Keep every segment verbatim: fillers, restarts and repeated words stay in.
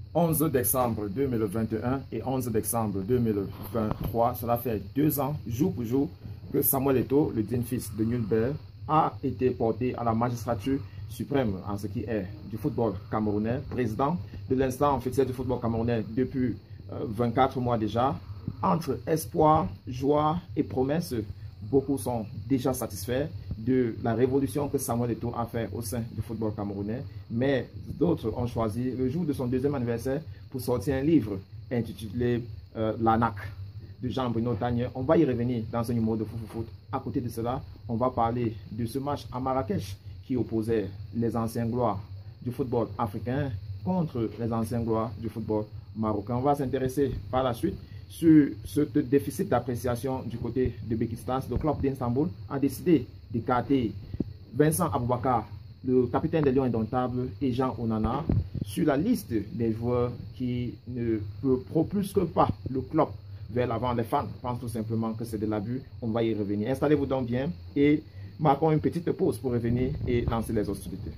onze décembre deux mille vingt et un et onze décembre deux mille vingt-trois, cela fait deux ans, jour pour jour, que Samuel Eto'o, le digne fils de Nulbert, a été porté à la magistrature suprême en ce qui est du football camerounais, président de l'instant officiel du football camerounais depuis euh, vingt-quatre mois déjà. Entre espoir, joie et promesses, beaucoup sont déjà satisfaits de la révolution que Samuel Eto'o a fait au sein du football camerounais, mais d'autres ont choisi le jour de son deuxième anniversaire pour sortir un livre intitulé euh, L'A N A C de Jean-Bruno Tagne. On va y revenir dans ce numéro de Foufou Foot. À côté de cela, on va parler de ce match à Marrakech qui opposait les anciens gloires du football africain contre les anciens gloires du football marocain. On va s'intéresser par la suite sur ce déficit d'appréciation du côté de Bekistas. Le club d'Istanbul a décidé d'écarter Vincent Aboubakar, le capitaine des Lions Indomptables, et Jean Onana sur la liste des joueurs qui ne propulsent pas le club vers l'avant. Les fans pensent tout simplement que c'est de l'abus. On va y revenir. Installez-vous donc bien et marquons une petite pause pour revenir et lancer les hostilités.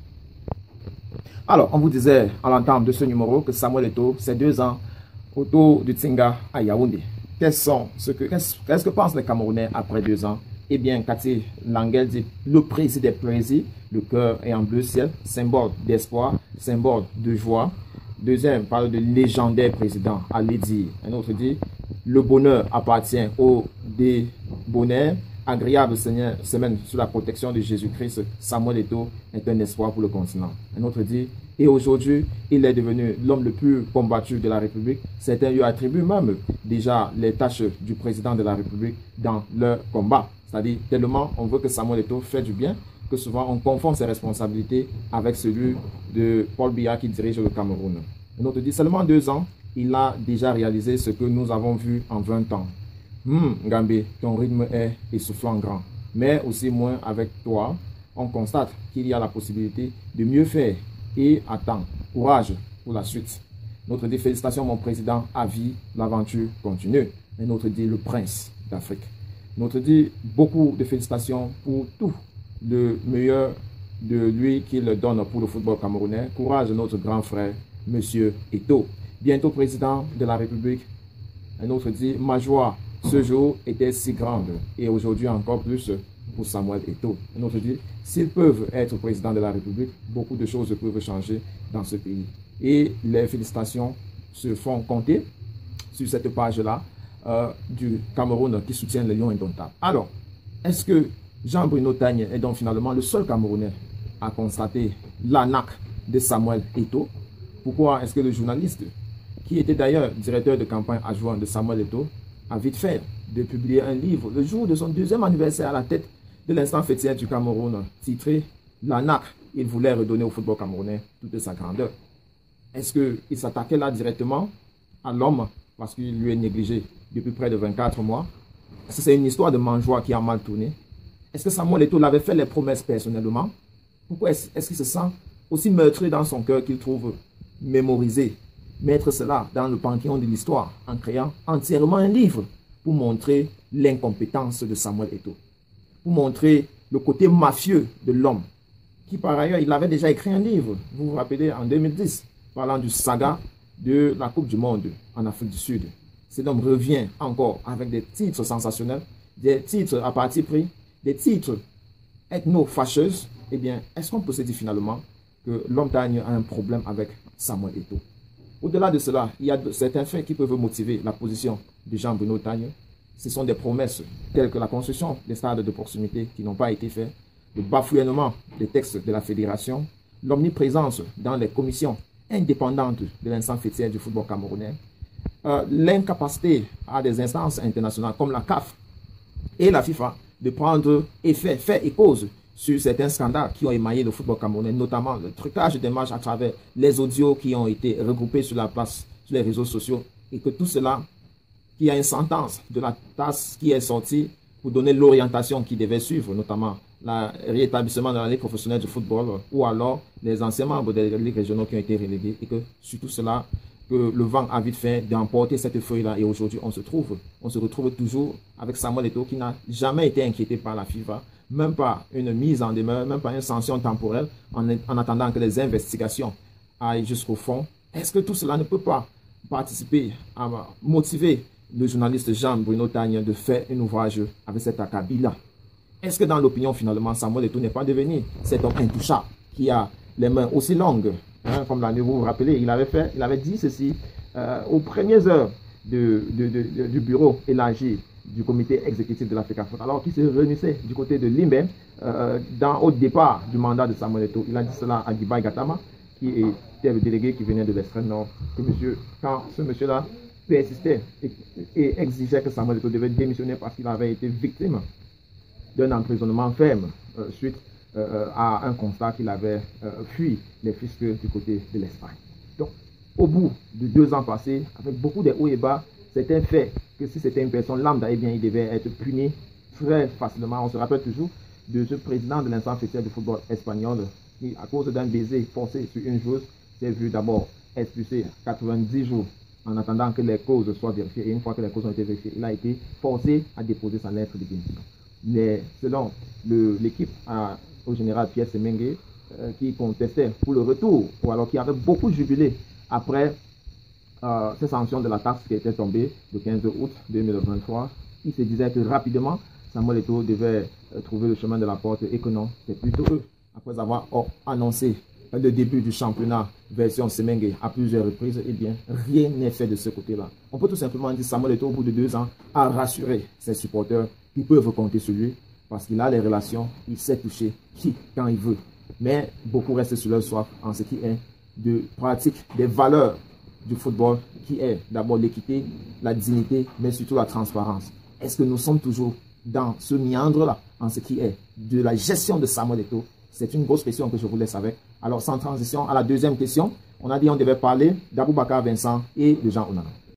Alors, on vous disait à l'entame de ce numéro que Samuel Eto'o, c'est deux ans autour du Tsinga à Yaoundé. Qu'est-ce que, qu'est-ce, qu'est-ce que pensent les Camerounais après deux ans? Eh bien, Cathy Languel dit le président des plaisirs, le cœur est en bleu ciel, symbole d'espoir, symbole de joie. Deuxième parle de légendaire président, Ali dit. Un autre dit le bonheur appartient au débonnaire. Agréable semaine sous la protection de Jésus-Christ, Samuel Eto'o est un espoir pour le continent. Un autre dit, et aujourd'hui, il est devenu l'homme le plus combattu de la République. Certains lui attribuent même déjà les tâches du président de la République dans leur combat. C'est-à-dire, tellement on veut que Samuel Eto'o fait du bien, que souvent on confond ses responsabilités avec celui de Paul Biya qui dirige le Cameroun. Un autre dit, seulement deux ans, il a déjà réalisé ce que nous avons vu en vingt ans. Hum, Gambé, ton rythme est essoufflant grand. Mais aussi moins avec toi, on constate qu'il y a la possibilité de mieux faire et attends. Courage pour la suite. Notre dit félicitations mon président, à vie, l'aventure continue. Et notre dit le prince d'Afrique. Notre dit beaucoup de félicitations pour tout le meilleur de lui qu'il donne pour le football camerounais. Courage notre grand frère, monsieur Eto'o. Bientôt président de la République. Un autre dit ma joie. Ce jour était si grande et aujourd'hui encore plus pour Samuel Eto'o. Un autre dit, s'ils peuvent être président de la République, beaucoup de choses peuvent changer dans ce pays. Et les félicitations se font compter sur cette page-là euh, du Cameroun qui soutient les Lions Indomptables. Alors, est-ce que Jean-Bruno Tagne est donc finalement le seul Camerounais à constater l'A N A C de Samuel Eto'o? Pourquoi est-ce que le journaliste, qui était d'ailleurs directeur de campagne adjoint de Samuel Eto'o, a vite fait de publier un livre le jour de son deuxième anniversaire à la tête de l'instant fêtière du Cameroun, titré L'A N A C. Il voulait redonner au football camerounais toute sa grandeur. Est-ce qu'il s'attaquait là directement à l'homme parce qu'il lui est négligé depuis près de vingt-quatre mois? Est-ce que c'est une histoire de mangeoire qui a mal tourné? Est-ce que Samuel Eto'o l'avait fait les promesses personnellement? Pourquoi est-ce est-ce qu'il se sent aussi meurtri dans son cœur qu'il trouve mémorisé? Mettre cela dans le panthéon de l'histoire en créant entièrement un livre pour montrer l'incompétence de Samuel Eto'o, pour montrer le côté mafieux de l'homme, qui par ailleurs, il avait déjà écrit un livre, vous vous rappelez, en deux mille dix, parlant du saga de la Coupe du Monde en Afrique du Sud. Cet homme revient encore avec des titres sensationnels, des titres à parti pris, des titres ethno-fâcheuses. Eh bien, est-ce qu'on peut se dire finalement que l'homme Tagne a un problème avec Samuel Eto'o? Au-delà de cela, il y a certains faits qui peuvent motiver la position de Jean-Bruno Tagne. Ce sont des promesses telles que la construction des stades de proximité qui n'ont pas été faits, le bafouillement des textes de la fédération, l'omniprésence dans les commissions indépendantes de l'instant fêtière du football camerounais, euh, l'incapacité à des instances internationales comme la C A F et la FIFA de prendre effet, fait et cause sur certains scandales qui ont émaillé le football camerounais, notamment le trucage des matchs à travers les audios qui ont été regroupés sur la place, sur les réseaux sociaux, et que tout cela, qu'il y a une sentence de la T A S qui est sortie pour donner l'orientation qui devait suivre, notamment le rétablissement de la Ligue professionnelle du football, ou alors les anciens membres des ligues régionaux qui ont été relégués, et que sur tout cela, que le vent a vite fait d'emporter cette feuille-là, et aujourd'hui on se trouve, on se retrouve toujours avec Samuel Eto'o qui n'a jamais été inquiété par la FIFA, même pas une mise en demeure, même pas une sanction temporelle, en, en attendant que les investigations aillent jusqu'au fond Est-ce que tout cela ne peut pas participer à motiver le journaliste Jean-Bruno Tagne de faire un ouvrage avec cet acabit-là? Est-ce que dans l'opinion, finalement, Samuel Eto'o n'est pas devenu cet homme intouchable qui a les mains aussi longues, hein, comme vous vous rappelez, il avait, fait, il avait dit ceci euh, aux premières heures de, de, de, de, du bureau élargi du comité exécutif de l'Africa Foot, alors qu'il se réunissait du côté de Limbe, euh, dans, au départ du mandat de Samuel Eto'o. Il a dit cela à Guibaï Gatama, qui était le délégué qui venait de l'extrême nord, que monsieur, quand ce monsieur-là persistait et, et exigeait que Samuel Eto'o devait démissionner parce qu'il avait été victime d'un emprisonnement ferme euh, suite euh, à un constat qu'il avait euh, fui les fiscs du côté de l'Espagne. Donc, au bout de deux ans passés, avec beaucoup de hauts et bas, c'est un fait que si c'était une personne lambda, eh bien, il devait être puni très facilement. On se rappelle toujours de ce président de l'instance officielle du football espagnol qui, à cause d'un baiser forcé sur une joueuse, s'est vu d'abord expulsé quatre-vingt-dix jours en attendant que les causes soient vérifiées. Et une fois que les causes ont été vérifiées, il a été forcé à déposer sa lettre de démission. Mais selon l'équipe au général Pierre Semengue, euh, qui contestait pour le retour, ou alors qui avait beaucoup jubilé après euh, ces sanctions de la taxe qui était tombée le quinze août deux mille vingt-trois, il se disait que rapidement, Samuel Eto'o devait euh, trouver le chemin de la porte et que non, c'est plutôt eux. Après avoir oh, annoncé le début du championnat version Semengue à plusieurs reprises, eh bien, rien n'est fait de ce côté-là. On peut tout simplement dire que Samuel Eto'o, au bout de deux ans, a rassuré ses supporters qui peuvent compter sur lui parce qu'il a les relations, il sait toucher qui, quand il veut. Mais beaucoup restent sur leur soif en ce qui est de pratique des valeurs du football, qui est d'abord l'équité, la dignité, mais surtout la transparence. Est-ce que nous sommes toujours dans ce méandre-là en ce qui est de la gestion de Samuel Eto'o? C'est une grosse question que je vous laisse avec. Alors, sans transition, à la deuxième question, on a dit qu'on devait parler d'Aboubacar Vincent et de Jean Onana.